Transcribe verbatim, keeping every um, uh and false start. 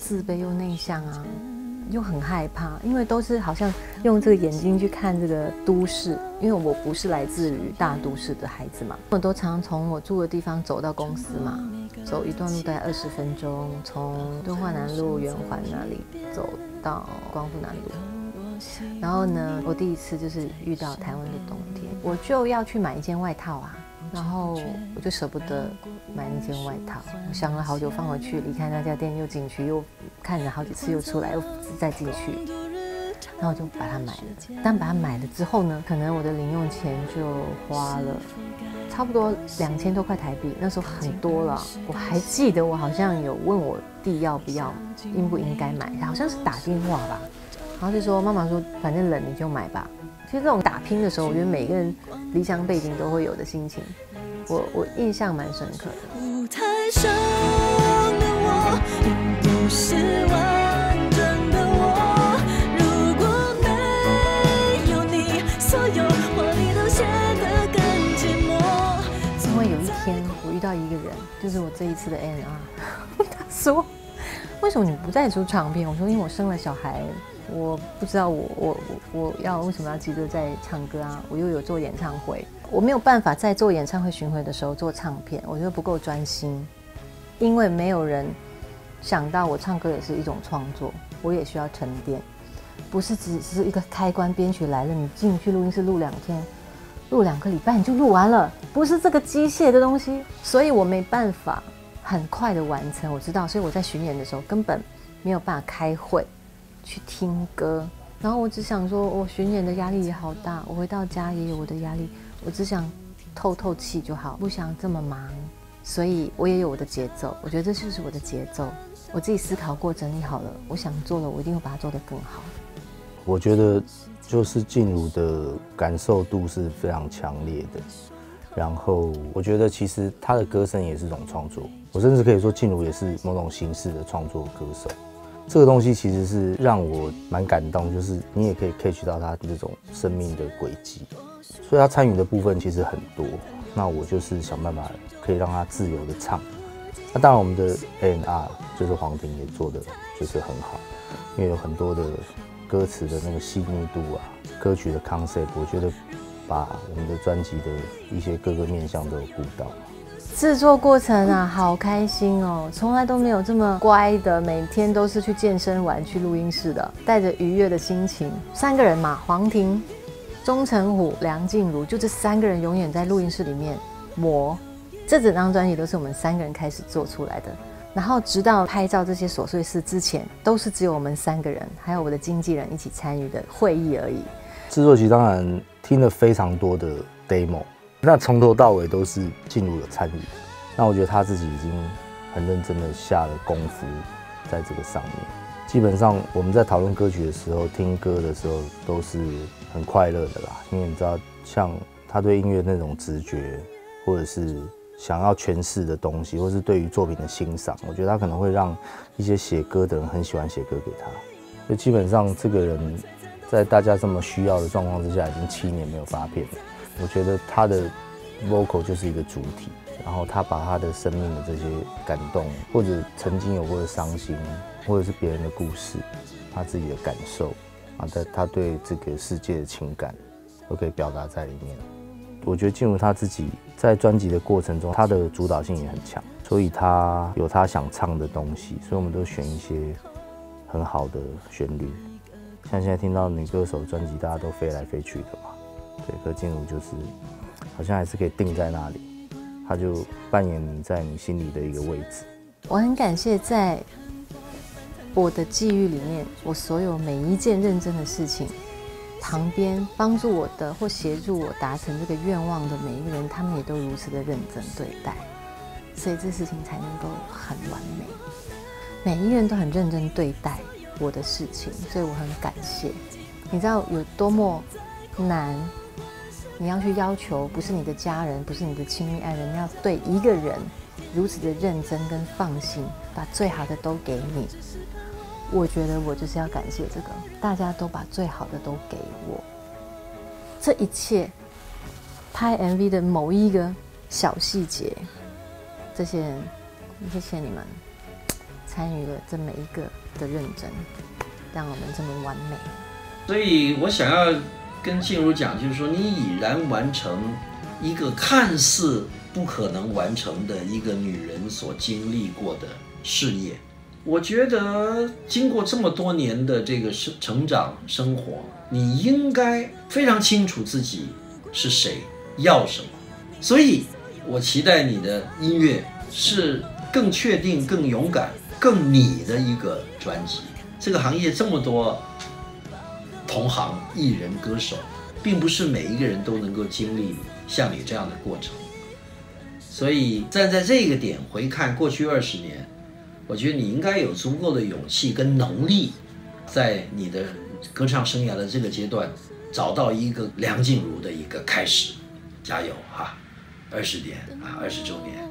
自卑又内向啊，又很害怕，因为都是好像用这个眼睛去看这个都市，因为我不是来自于大都市的孩子嘛，我都常从我住的地方走到公司嘛，走一段路大概二十分钟，从敦化南路圆环那里走到光复南路。然后呢，我第一次就是遇到台湾的冬天，我就要去买一件外套啊，然后我就舍不得买那件外套，我想了好久放回去，离开那家店又进去，又看了好几次又出来又再进去，然后我就把它买了。但把它买了之后呢，可能我的零用钱就花了差不多两千多块台币，那时候很多了。我还记得我好像有问我弟要不要，应不应该买，好像是打电话吧。然后就说妈妈说反正冷你就买吧。其实这种打拼的时候，我觉得每个人离乡背景都会有的心情，我我印象蛮深刻的。舞台上的我并不是完整的我，如果没有你，所有话你都显得更寂寞。因为有一天我遇到一个人，就是我这一次的 A and R， 他说为什么你不再出唱片？我说因为我生了小孩。我不知道我我我我要为什么要急着在唱歌啊？我又有做演唱会，我没有办法在做演唱会巡回的时候做唱片，我觉得不够专心，因为没有人想到我唱歌也是一种创作，我也需要沉淀，不是只是一个开关，编曲来了，你进去录音室录两天，录两个礼拜你就录完了，不是这个机械的东西，所以我没办法很快的完成，我知道，所以我在巡演的时候根本没有办法开会。去听歌，然后我只想说，我巡演的压力也好大，我回到家也有我的压力，我只想透透气就好，不想这么忙，所以我也有我的节奏，我觉得这就是我的节奏，我自己思考过整理好了，我想做的我一定会把它做得更好。 我觉得就是静茹的感受度是非常强烈的，然后我觉得其实她的歌声也是一种创作，我甚至可以说静茹也是某种形式的创作歌手。这个东西其实是让我蛮感动，就是你也可以 catch 到他这种生命的轨迹，所以他参与的部分其实很多。那我就是想办法可以让他自由的唱。那当然我们的 A and R 就是黄庭也做的就是很好，因为有很多的歌词的那个细腻度啊，歌曲的 concept， 我觉得把我们的专辑的一些各个面向都有顾到。 制作过程啊，好开心哦！从来都没有这么乖的，每天都是去健身完去录音室的，带着愉悦的心情。三个人嘛，黄庭、钟成虎、梁静茹，就这三个人永远在录音室里面磨。这整张专辑都是我们三个人开始做出来的，然后直到拍照这些琐碎事之前，都是只有我们三个人，还有我的经纪人一起参与的会议而已。 制作期当然听了非常多的 demo。那从头到尾都是静茹有参与，那我觉得他自己已经很认真的下了功夫在这个上面。基本上我们在讨论歌曲的时候，听歌的时候都是很快乐的啦，因为你知道，像他对音乐那种直觉，或者是想要诠释的东西，或是对于作品的欣赏，我觉得他可能会让一些写歌的人很喜欢写歌给他。所以基本上这个人在大家这么需要的状况之下，已经七年没有发片了。我觉得他的 vocal 就是一个主体，然后他把他的生命的这些感动，或者曾经有过的伤心，或者是别人的故事，他自己的感受啊，他对这个世界的情感，都可以表达在里面。我觉得静茹他自己在专辑的过程中，他的主导性也很强，所以他有他想唱的东西，所以我们都选一些很好的旋律。像现在听到女歌手专辑，大家都飞来飞去的嘛。对，可静茹就是好像还是可以定在那里，她就扮演你在你心里的一个位置。 我很感谢在我的际遇里面，我所有每一件认真的事情，旁边帮助我的或协助我达成这个愿望的每一个人，他们也都如此的认真对待，所以这事情才能够很完美。每一个人都很认真对待我的事情，所以我很感谢。你知道有多么难？你要去要求，不是你的家人，不是你的亲密爱人，你要对一个人如此的认真跟放心，把最好的都给你。我觉得我就是要感谢这个，大家都把最好的都给我。这一切，拍 M V 的某一个小细节，这些人，谢谢你们， 参与了这每一个的认真，让我们这么完美。 所以我想要跟静茹讲，就是说你已然完成一个看似不可能完成的一个女人所经历过的事业。我觉得经过这么多年的这个成长生活，你应该非常清楚自己是谁，要什么。所以我期待你的音乐是更确定、更勇敢、更你的一个专辑。这个行业这么多同行艺人歌手，并不是每一个人都能够经历像你这样的过程。所以站在这个点回看过去二十年，我觉得你应该有足够的勇气跟能力，在你的歌唱生涯的这个阶段，找到一个梁静茹的一个开始。加油哈！二十年啊，二十周年。